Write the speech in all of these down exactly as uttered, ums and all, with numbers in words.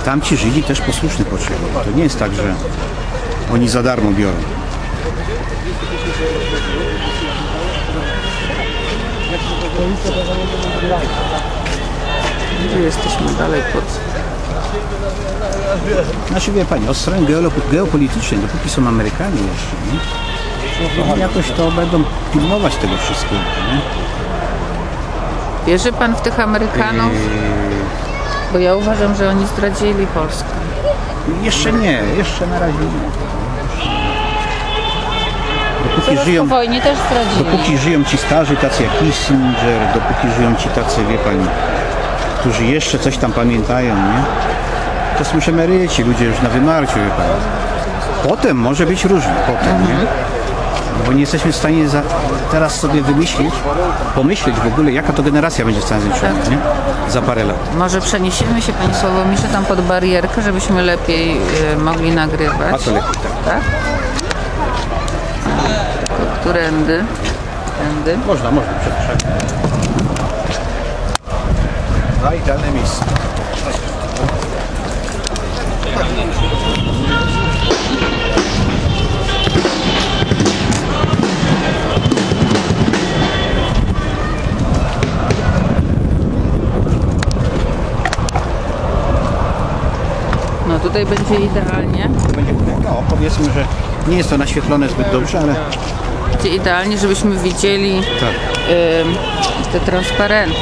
tamci Żydzi też posłuszni potrzebują. To nie jest tak, że oni za darmo biorą. Gdzie jesteśmy dalej pod... Znaczy wie Pani, od strony geopolitycznej, dopóki są Amerykanie jeszcze, nie? To jakoś to będą pilnować tego wszystkiego, nie? Wierzy Pan w tych Amerykanów? Eee... Bo ja uważam, że oni zdradzili Polskę. Jeszcze nie, jeszcze na razie nie. Dopóki Zaraz żyją, po wojnie też zdradzili. dopóki żyją ci starzy, tacy jak Kissinger, dopóki żyją ci tacy, wie Pani, którzy jeszcze coś tam pamiętają, nie? To są już emeryci, ludzie już na wymarciu, wie Pani. Potem może być różnie, potem, mhm. nie? Bo nie jesteśmy w stanie za, teraz sobie wymyślić, pomyśleć w ogóle, jaka to generacja będzie w Stanach Zjednoczonych, nie? Za parę lat. Może przeniesiemy się, Panie Sławomirze, tam pod barierkę, żebyśmy lepiej y, mogli nagrywać. A to lepiej, tak. Tak? Którędy? Tędy? Można, można, przepraszam. No idealne miejsce. No tutaj będzie idealnie. Będzie, no powiedzmy, że nie jest to naświetlone zbyt dobrze, ale... Będzie idealnie, żebyśmy widzieli tak. y, te transparenty.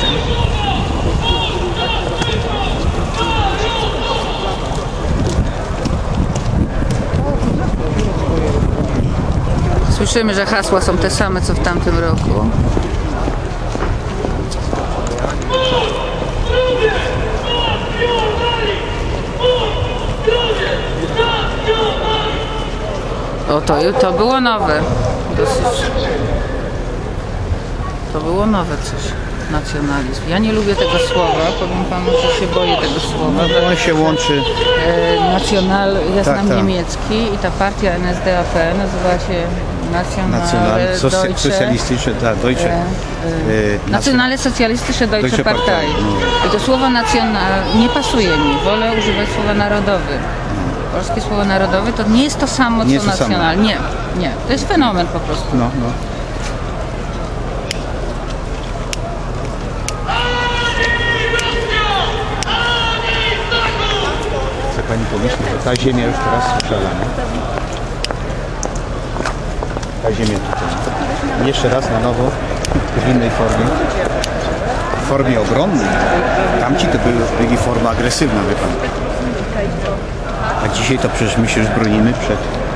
Słyszymy, że hasła są te same, co w tamtym roku. O, to, to było nowe. Dosyć. To było nowe coś. Nacjonalizm. Ja nie lubię tego słowa, powiem Panu, że się boję tego słowa. No, on się łączy... E, nacjonal, ja tak, znam tak. niemiecki i ta partia N S D A P nazywa się Nationale Deutsche... Socjalistyczne, tak, Deutsche... E, e, Nationale Socjalistyczne Deutsche, Deutsche Partei. No. I to słowo nacjonal nie pasuje mi. Wolę używać słowa narodowy. Polskie słowo narodowe to nie jest to samo, nie co nacjonal. Nie, nie. To jest fenomen po prostu. No, no. Co Pani pomyśli, że ta ziemia już teraz słyszała, nie? Ta ziemia tutaj. Jeszcze raz na nowo, w innej formie. W formie obronnej. Tamci to były, byli forma agresywna, wie Pan. A dzisiaj to przecież my się już bronimy przed...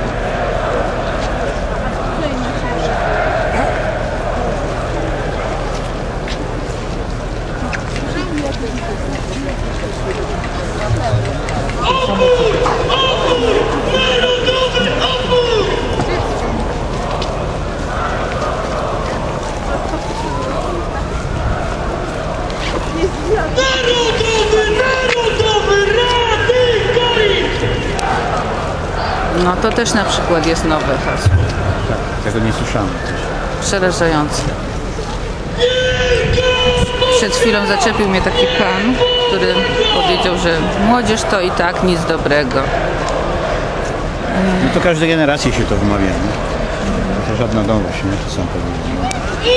No to też na przykład jest nowe hasło. Tak, tego nie słyszałem. Przerażające. Przed chwilą zaczepił mnie taki pan, który powiedział, że młodzież to i tak nic dobrego. No to każdej generacji się to wymawia, nie? To żadna nowość, nie? To sam powiedział.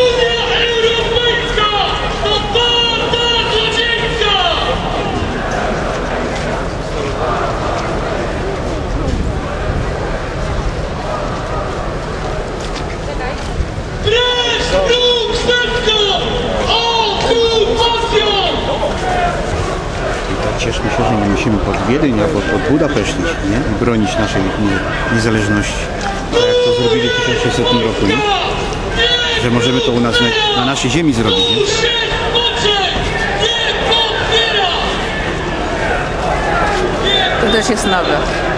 Cieszmy się, że nie musimy pod Wiedeń albo pod Budapeszt iść, nie? I bronić naszej nie, niezależności. Tak jak to zrobili w tysiąc sześćsetnym roku, nie? Że możemy to u nas na, na naszej ziemi zrobić, nie? To też jest nowe.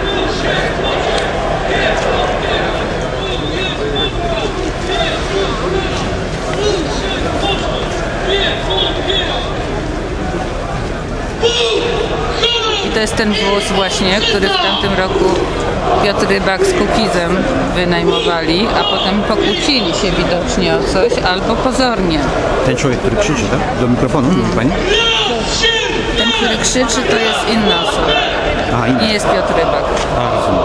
I to jest ten wóz właśnie, który w tamtym roku Piotr Rybak z Kukizem wynajmowali, a potem pokłócili się widocznie o coś, albo pozornie. Ten człowiek, który krzyczy, tak? Do mikrofonu, mówi Pani? Ten, który krzyczy, to jest inna osoba. A, inny. Nie jest Piotr Rybak. A, rozumiem.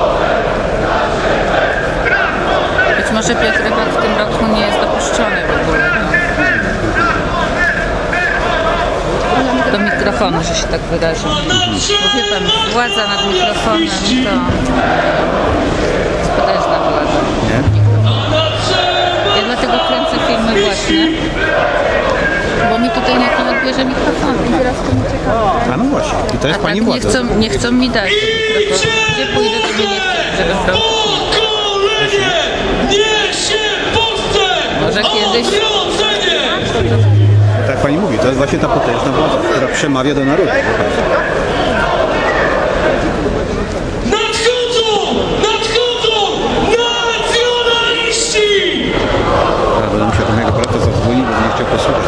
Być może Piotr Rybak w tym roku nie jest dopuszczony w ogóle. Do mikrofonu, że się tak wyrażę. Bo wie pan, władza nad mikrofonem to potężna władza. Nie? Ja dlatego kręcę filmy własne, bo mi tutaj nikt nie odbierze mikrofonu. A no właśnie, i to jest A pani tak nie władza. chcą, nie chcą mi dać mikrofonu. Gdzie pójdę, to mnie nie chcą, żeby brał. Niech się Polsce Może kiedyś... Tak jak pani mówi, to jest właśnie ta potężna władza, która przemawia do narodu. Nadchodzą! Nadchodzą! Nacjonaliści! Ja będę musiał do mojego brata zadzwonić, bo nie chciał posłuchać.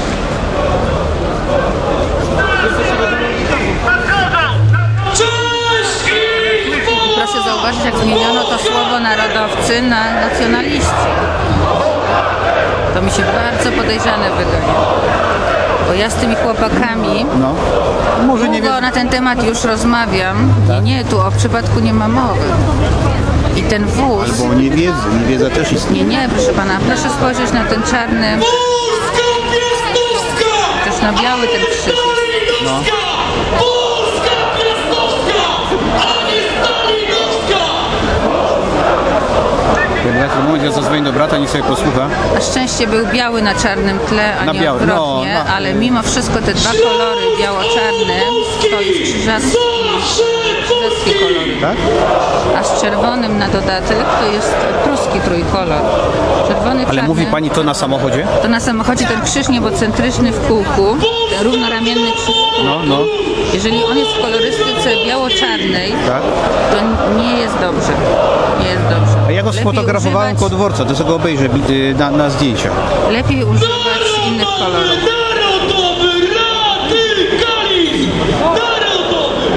Cześć i chwała! Proszę zauważyć, jak zmieniono to słowo narodowcy na nacjonaliści. To mi się bardzo podejrzane wydaje. Bo ja z tymi chłopakami No, może nie długo wiem. na ten temat już rozmawiam. Nie, nie, tu o przypadku nie ma mowy. I ten wóz... Albo niewiedzy, niewiedza też istnieje. Nie, nie, proszę pana, proszę spojrzeć na ten czarny, Polska piastowska! też na biały ten krzyż. No. Polska piastowska! A nie stalinowska! Dobra, w tym momencie ja zadzwonię do brata, niech sobie posłucha. Na szczęście był biały na czarnym tle, a Na nie biały, odwrotnie, no, no. ale mimo wszystko te dwa kolory, biało-czarny, to jest krzyżacki, krzyżackie kolory. Tak? A z czerwonym na dodatek to jest pruski trójkolor. Czerwony, Ale czarny, mówi pani to na samochodzie? to na samochodzie ten krzyż niebocentryczny w kółku, ten równoramienny krzyż w kółku. No, no. Jeżeli on jest w kolorystyce biało-czarnej, Tak. to nie jest dobrze. Nie jest dobrze. A ja go Lepiej sfotografowałem używać- koło dworca, to sobie go obejrzę y, na, na zdjęciach. Lepiej używać innych kolorów. Narodowy radykalizm! Narodowy!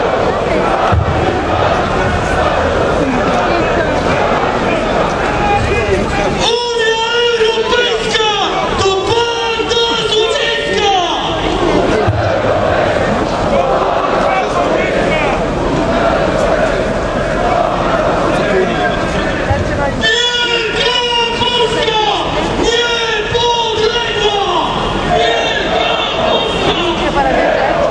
Unia Europejska to banda złodziejska! Wielka Polska! Niepodległa! Wielka Polska!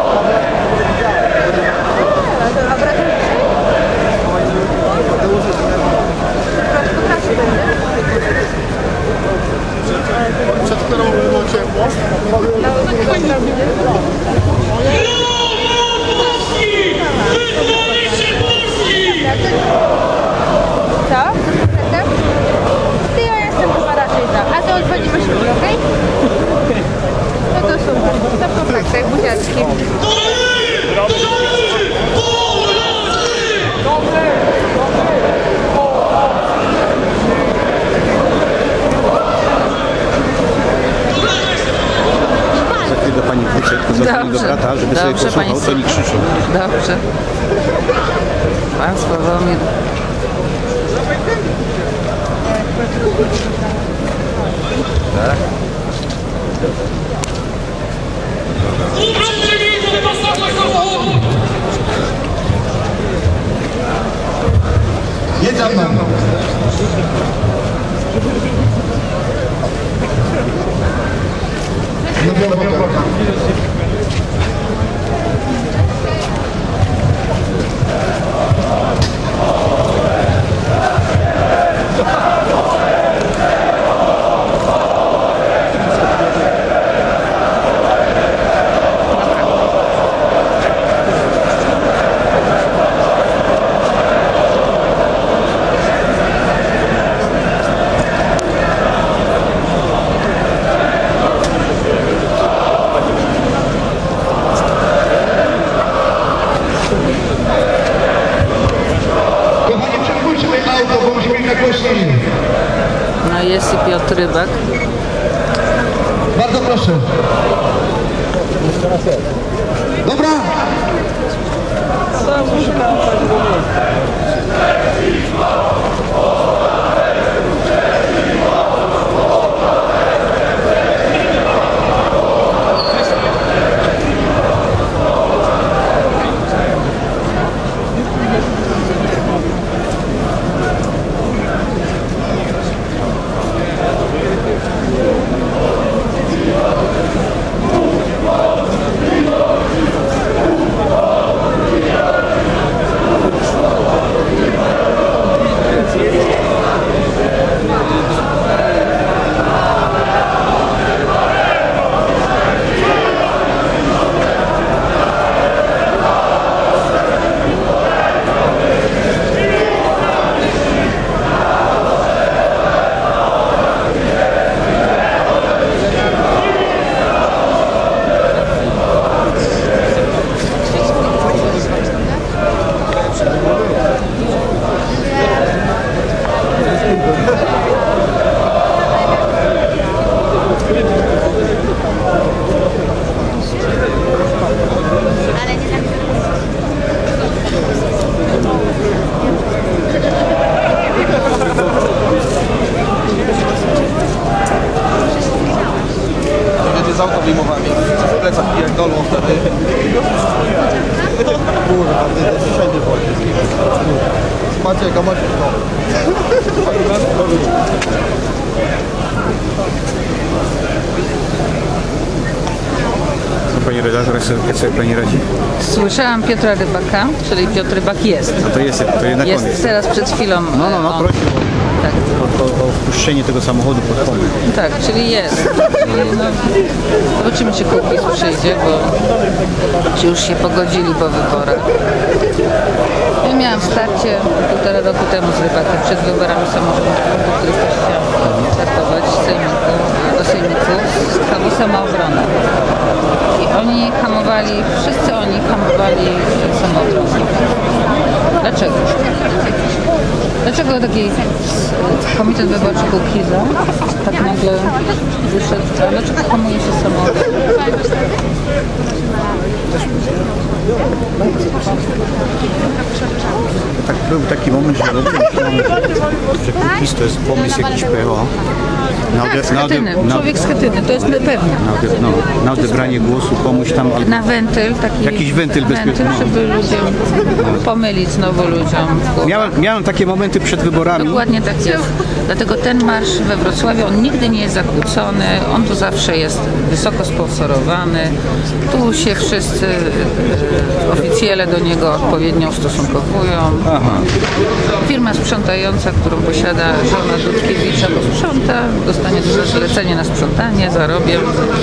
Przed którą było ciepło? Polski! Wyzwolicie Polski! Co? Zatem? Ty, ja jestem chyba raczej za. A to odchodzimy ślubie, okej? No to super. To po faktach, buziaczki. Za chwilę do pani wrócę, tylko zadzwonię do brata, żeby sobie Dobrze, posłuchał, pani co oni krzyczą. Dobrze. Pan Sławomir. Jedź za mną. No biorę boka. Kochani, przepójcie moje auto, bo musimy mieć na głośniej. No jest i Piotr Rybak. Bardzo proszę. Dobra. Patrzcie, jaka macie Pani redaktor, jak sobie pani radzi? Słyszałam Piotra Rybaka, czyli Piotr Rybak jest. No to jest, to jednak on Jest jest. teraz przed chwilą. No, no, no, on. prosił Tak, o, o, o wpuszczenie tego samochodu pod pomysł. tak, czyli jest. No, zobaczymy, czy Kukiz przyjdzie, bo czy już się pogodzili po wyborach. Ja miałam starcie półtora roku temu z Rybakiem przed wyborami samorządowymi, po których też chciałam startować z sejmiku, do sejmiku z całą samoobronę. I oni hamowali, wszyscy oni hamowali samoobronę. Dlaczego? Dlaczego taki komitet wyborczy Kukiza tak nagle wyszedł? A dlaczego hamuje się samoobronę? Tak, był taki moment, że robiłem, że Kukiz to jest pomysł jakiś P O. Na, ode, Tak, z na, ode, Chetyny, na, człowiek z Chetyny, to jest pewne. na, ode, no, na odebranie głosu komuś tam. Albo, Na wentyl, taki Jakiś wentyl bezpieczny. żeby ludziom pomylić znowu ludziom. w głowę. miałem, miałem takie momenty przed wyborami. Dokładnie tak jest. Dlatego ten marsz we Wrocławiu, on nigdy nie jest zakłócony, on tu zawsze jest wysoko sponsorowany. Tu się wszyscy e, oficjele do niego odpowiednio ustosunkowują. Aha. Firma sprzątająca, którą posiada żona Dudkiewicza, posprząta, dostanie duże zlecenie na sprzątanie, zarobię.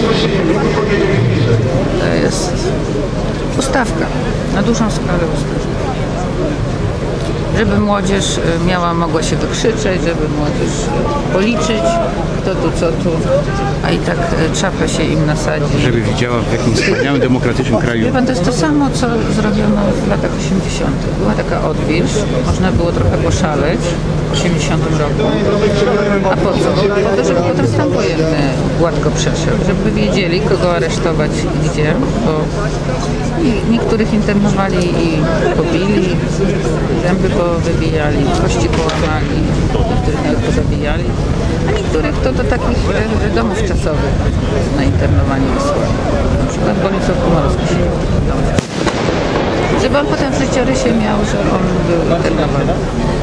To jest ustawka, na dużą skalę ustawka. Żeby młodzież y, miała, mogła się wykrzyczeć, żeby młodzież y, policzyć, kto tu, co tu, a i tak y, czapę się im nasadzi. Żeby widziała, w jakim wspaniałym, demokratycznym kraju. Wie pan, to jest to samo, co zrobiono w latach osiemdziesiątych. Była taka odwilż, można było trochę poszaleć w osiemdziesiątym roku. A po co? Po to, żeby potem stan wojenny gładko przeszedł, żeby wiedzieli, kogo aresztować i gdzie, bo i niektórych internowali i pobili, zęby powybijali, kości połamali, niektórych nawet pozabijali, a niektórych to do takich e, domów czasowych na internowanie wysłali. Na przykład Borisław Komorowski się żeby on potem w życiorysie miał, że on był internowany.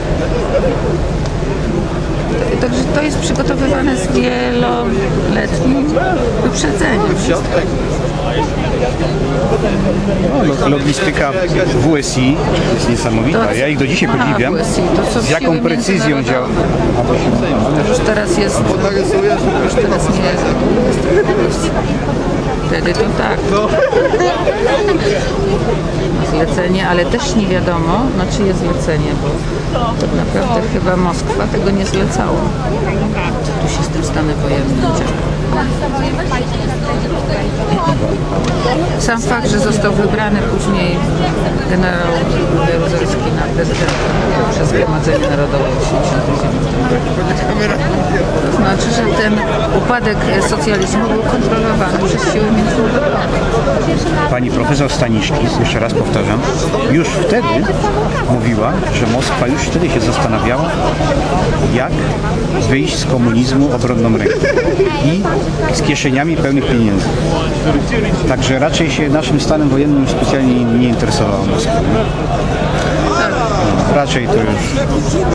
Także to jest przygotowywane z wieloletnim wyprzedzeniem. No, logistyka W S I jest niesamowita. Ja ich do dzisiaj Aha, podziwiam. W S I, to są Z jaką siły precyzją międzynarodowe. działa. Już teraz jest, już teraz nie jest. Wtedy to tak. Zlecenie, ale też nie wiadomo, na czyje zlecenie, bo tak naprawdę chyba Moskwa tego nie zlecało. Tu się z tym stanem wojennym dzieje. Sam fakt, że został wybrany później generał Jaruzelski na prezydenta przez Zgromadzenie Narodowe w tysiąc dziewięćset osiemdziesiątym roku. To znaczy, że ten upadek socjalizmu był kontrolowany przez siły międzynarodowe. Pani profesor Staniszkis, jeszcze raz powtarzam, już wtedy mówiła, że Moskwa już wtedy się zastanawiała, jak wyjść z komunizmu obronną ręką i z kieszeniami pełnych pieniędzy. Także raczej się naszym stanem wojennym specjalnie nie interesowała Moskwa. Raczej to już